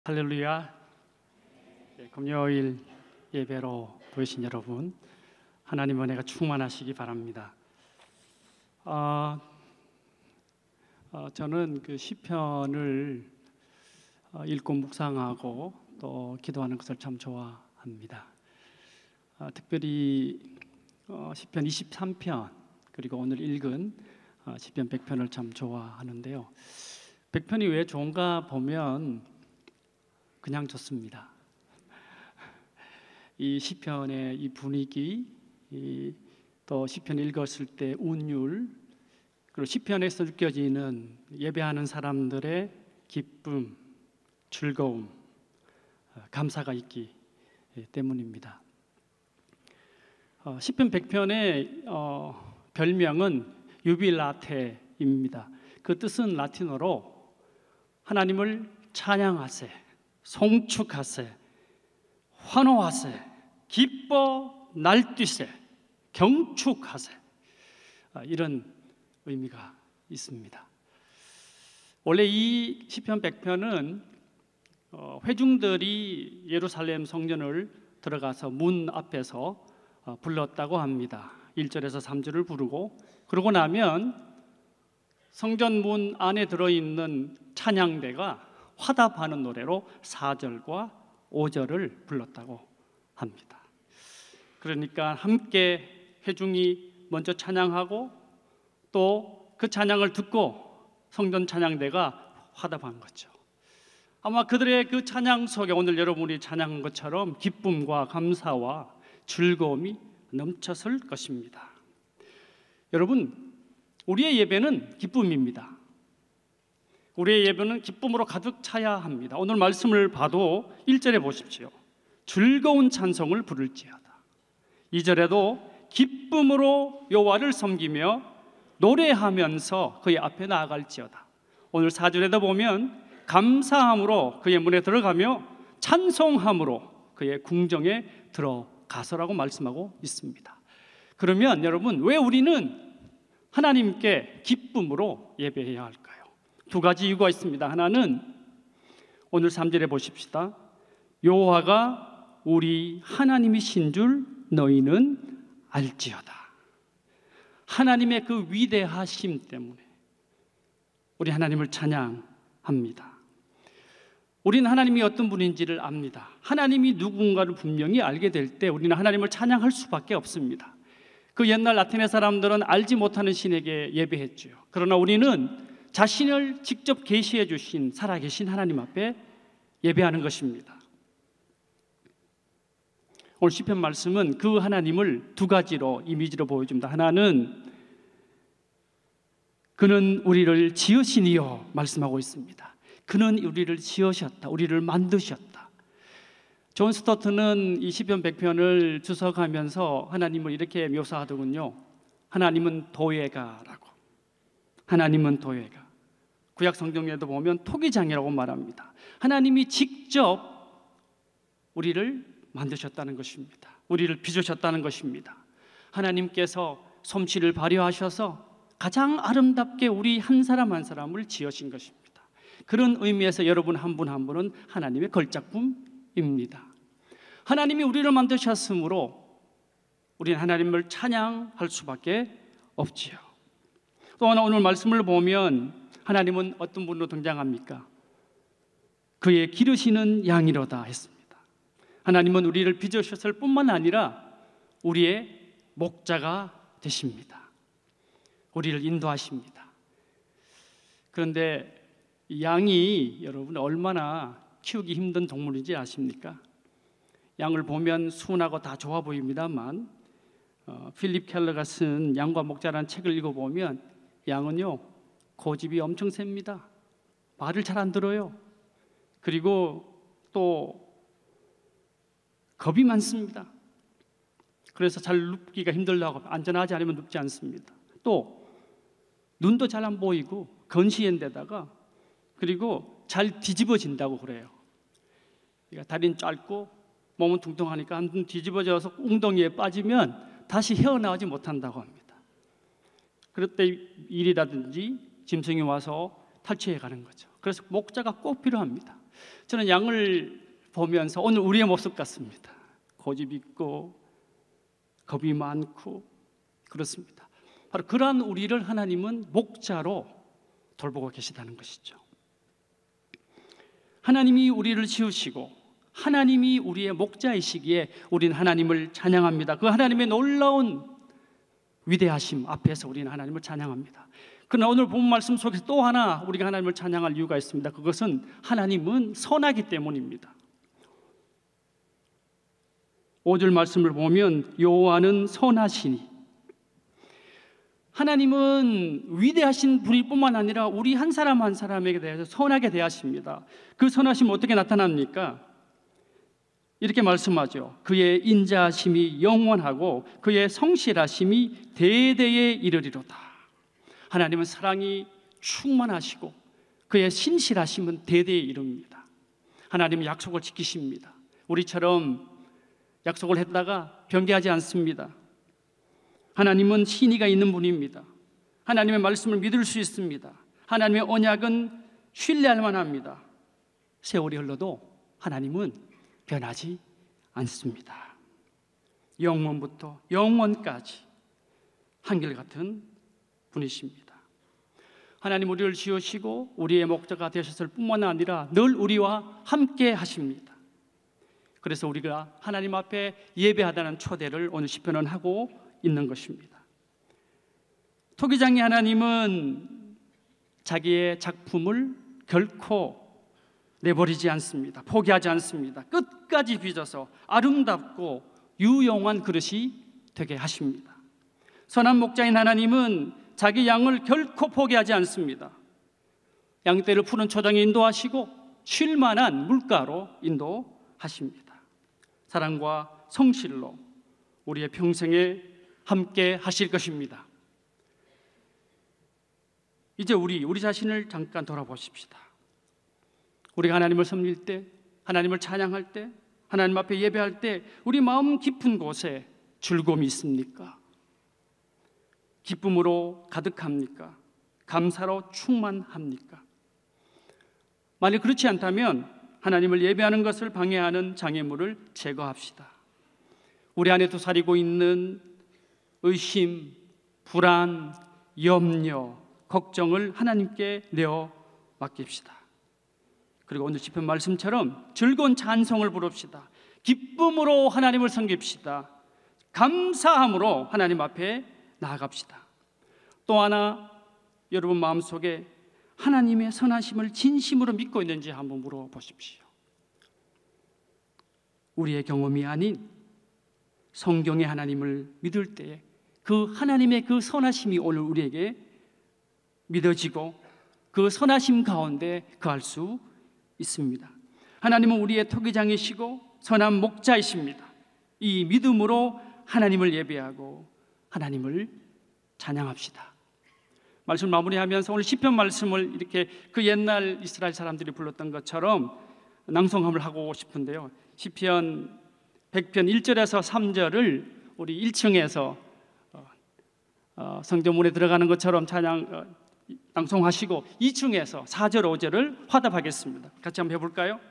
할렐루야. 금요일 예배로 모이신 여러분, 하나님 은혜가 충만하시기 바랍니다. 저는 그 시편을 읽고 묵상하고 또 기도하는 것을 참 좋아합니다. 특별히 시편 23편 그리고 오늘 읽은 시편 100편을 참 좋아하는데요. 100편이 왜 좋은가 보면 그냥 좋습니다. 이 시편의 이 분위기, 또 시편 읽었을 때 운율, 그리고 시편에서 느껴지는 예배하는 사람들의 기쁨, 즐거움, 감사가 있기 때문입니다. 시편 100편의 별명은 유빌라테입니다. 그 뜻은 라틴어로 하나님을 찬양하세, 송축하세, 환호하세, 기뻐 날뛰세, 경축하세, 이런 의미가 있습니다. 원래 이 시편 100편은 회중들이 예루살렘 성전을 들어가서 문 앞에서 불렀다고 합니다. 1절에서 3절을 부르고, 그러고 나면 성전 문 안에 들어있는 찬양대가 화답하는 노래로 4절과 5절을 불렀다고 합니다. 그러니까 함께 회중이 먼저 찬양하고 또 그 찬양을 듣고 성전 찬양대가 화답한 거죠. 아마 그들의 그 찬양 속에 오늘 여러분이 찬양한 것처럼 기쁨과 감사와 즐거움이 넘쳤을 것입니다. 여러분, 우리의 예배는 기쁨입니다. 우리의 예배는 기쁨으로 가득 차야 합니다. 오늘 말씀을 봐도 1절에 보십시오. 즐거운 찬송을 부를지어다. 2절에도 기쁨으로 여호와를 섬기며 노래하면서 그의 앞에 나아갈지어다. 오늘 4절에도 보면 감사함으로 그의 문에 들어가며 찬송함으로 그의 궁정에 들어가서라고 말씀하고 있습니다. 그러면 여러분, 왜 우리는 하나님께 기쁨으로 예배해야 할까요? 두 가지 이유가 있습니다. 하나는 오늘 3절에 보십시다. 여호와가 우리 하나님이신 줄 너희는 알지어다. 하나님의 그 위대하심 때문에 우리 하나님을 찬양합니다. 우리는 하나님이 어떤 분인지를 압니다. 하나님이 누군가를 분명히 알게 될 때 우리는 하나님을 찬양할 수밖에 없습니다. 그 옛날 라틴의 사람들은 알지 못하는 신에게 예배했죠. 그러나 우리는 자신을 직접 계시해 주신 살아계신 하나님 앞에 예배하는 것입니다. 오늘 시편 말씀은 그 하나님을 두 가지로 이미지로 보여줍니다. 하나는 그는 우리를 지으시니요 말씀하고 있습니다. 그는 우리를 지으셨다, 우리를 만드셨다. 존 스토트는 이 시편 100편을 주석하면서 하나님을 이렇게 묘사하더군요. 하나님은 도예가라고. 하나님은 도예가. 구약 성경에도 보면 토기장이라고 말합니다. 하나님이 직접 우리를 만드셨다는 것입니다. 우리를 빚으셨다는 것입니다. 하나님께서 솜씨를 발휘하셔서 가장 아름답게 우리 한 사람 한 사람을 지으신 것입니다. 그런 의미에서 여러분 한 분 한 분은 하나님의 걸작품입니다. 하나님이 우리를 만드셨으므로 우리는 하나님을 찬양할 수밖에 없지요. 또 하나 오늘 말씀을 보면 하나님은 어떤 분으로 등장합니까? 그의 기르시는 양이로다 했습니다. 하나님은 우리를 빚으셨을 뿐만 아니라 우리의 목자가 되십니다. 우리를 인도하십니다. 그런데 양이 여러분 얼마나 키우기 힘든 동물인지 아십니까? 양을 보면 순하고 다 좋아 보입니다만 필립 켈러가 쓴 양과 목자라는 책을 읽어보면 양은요 고집이 엄청 셉니다. 말을 잘 안 들어요. 그리고 또 겁이 많습니다. 그래서 잘 눕기가 힘들다고 안전하지 않으면 눕지 않습니다. 또 눈도 잘 안 보이고 건시인데다가 그리고 잘 뒤집어진다고 그래요. 그러니까 다리는 짧고 몸은 뚱뚱하니까 한 번 뒤집어져서 웅덩이에 빠지면 다시 헤어나오지 못한다고 합니다. 그럴 때 일이라든지 짐승이 와서 탈취해 가는 거죠. 그래서 목자가 꼭 필요합니다. 저는 양을 보면서 오늘 우리의 모습 같습니다. 고집 있고 겁이 많고 그렇습니다. 바로 그러한 우리를 하나님은 목자로 돌보고 계시다는 것이죠. 하나님이 우리를 지으시고 하나님이 우리의 목자이시기에 우리는 하나님을 찬양합니다. 그 하나님의 놀라운 위대하심 앞에서 우리는 하나님을 찬양합니다. 그러나 오늘 본 말씀 속에서 또 하나 우리가 하나님을 찬양할 이유가 있습니다. 그것은 하나님은 선하기 때문입니다. 5절 말씀을 보면 여호와는 선하시니, 하나님은 위대하신 분일 뿐만 아니라 우리 한 사람 한 사람에게 대해서 선하게 대하십니다. 그 선하심은 어떻게 나타납니까? 이렇게 말씀하죠. 그의 인자하심이 영원하고 그의 성실하심이 대대에 이르리로다. 하나님은 사랑이 충만하시고 그의 신실하심은 대대에 이릅니다. 하나님은 약속을 지키십니다. 우리처럼 약속을 했다가 변개하지 않습니다. 하나님은 신의가 있는 분입니다. 하나님의 말씀을 믿을 수 있습니다. 하나님의 언약은 신뢰할 만합니다. 세월이 흘러도 하나님은 변하지 않습니다. 영원부터 영원까지 한결같은 분이십니다. 하나님 우리를 지으시고 우리의 목자가 되셨을 뿐만 아니라 늘 우리와 함께 하십니다. 그래서 우리가 하나님 앞에 예배하다는 초대를 오늘 시편은 하고 있는 것입니다. 토기장의 하나님은 자기의 작품을 결코 내버리지 않습니다. 포기하지 않습니다. 끝까지 빚어서 아름답고 유용한 그릇이 되게 하십니다. 선한 목자인 하나님은 자기 양을 결코 포기하지 않습니다. 양떼를 푸른 초장에 인도하시고 쉴 만한 물가로 인도하십니다. 사랑과 성실로 우리의 평생에 함께 하실 것입니다. 이제 우리 자신을 잠깐 돌아보십시다. 우리가 하나님을 섬길 때, 하나님을 찬양할 때, 하나님 앞에 예배할 때 우리 마음 깊은 곳에 즐거움이 있습니까? 기쁨으로 가득합니까? 감사로 충만합니까? 만약 그렇지 않다면 하나님을 예배하는 것을 방해하는 장애물을 제거합시다. 우리 안에 도사리고 있는 의심, 불안, 염려, 걱정을 하나님께 내어 맡깁시다. 그리고 오늘 시편 말씀처럼 즐거운 찬송을 부릅시다. 기쁨으로 하나님을 섬깁시다. 감사함으로 하나님 앞에 나아갑시다. 또 하나, 여러분 마음속에 하나님의 선하심을 진심으로 믿고 있는지 한번 물어보십시오. 우리의 경험이 아닌 성경의 하나님을 믿을 때에 그 하나님의 그 선하심이 오늘 우리에게 믿어지고 그 선하심 가운데 거할 수 있습니다. 하나님은 우리의 토기장이시고 선한 목자이십니다. 이 믿음으로 하나님을 예배하고 하나님을 찬양합시다. 말씀 마무리하면서 오늘 시편 말씀을 이렇게 그 옛날 이스라엘 사람들이 불렀던 것처럼 낭송함을 하고 싶은데요. 시편 100편 1절에서 3절을 우리 1층에서 성전문에 들어가는 것처럼 낭송하시고 2층에서 4절 5절을 화답하겠습니다. 같이 한번 해볼까요?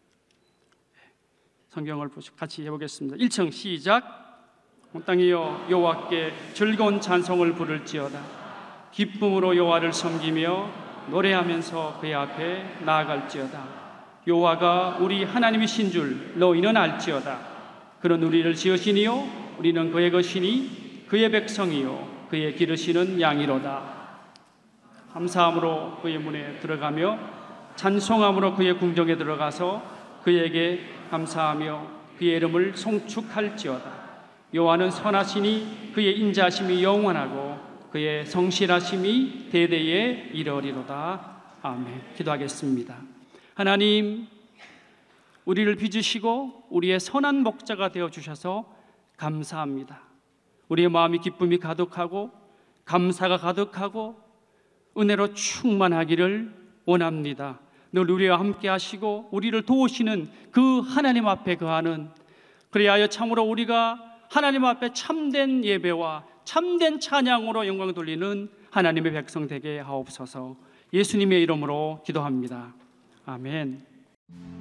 성경을 보시고 같이 해보겠습니다. 1층 시작. 온 땅이여 여호와께 즐거운 찬송을 부를지어다. 기쁨으로 여호와를 섬기며 노래하면서 그의 앞에 나아갈지어다. 여호와가 우리 하나님이신 줄 너희는 알지어다. 그는 우리를 지으시니요 우리는 그의 것이니 그의 백성이요 그의 기르시는 양이로다. 감사함으로 그의 문에 들어가며 찬송함으로 그의 궁정에 들어가서 그에게 감사하며 그의 이름을 송축할지어다. 여호와는 선하시니 그의 인자하심이 영원하고 그의 성실하심이 대대에 이르리로다. 아멘. 기도하겠습니다. 하나님, 우리를 빚으시고 우리의 선한 목자가 되어주셔서 감사합니다. 우리의 마음이 기쁨이 가득하고 감사가 가득하고 은혜로 충만하기를 원합니다. 늘 우리와 함께 하시고 우리를 도우시는 그 하나님 앞에 거하는, 그리하여 참으로 우리가 하나님 앞에 참된 예배와 참된 찬양으로 영광 돌리는 하나님의 백성 되게 하옵소서. 예수님의 이름으로 기도합니다. 아멘. 네.